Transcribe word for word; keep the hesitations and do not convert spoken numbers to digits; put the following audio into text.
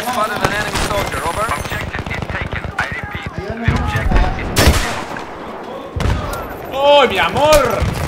spotted an enemy soldier, over. Objective is taken. I repeat, the objective is taken. ¡Oh, mi amor!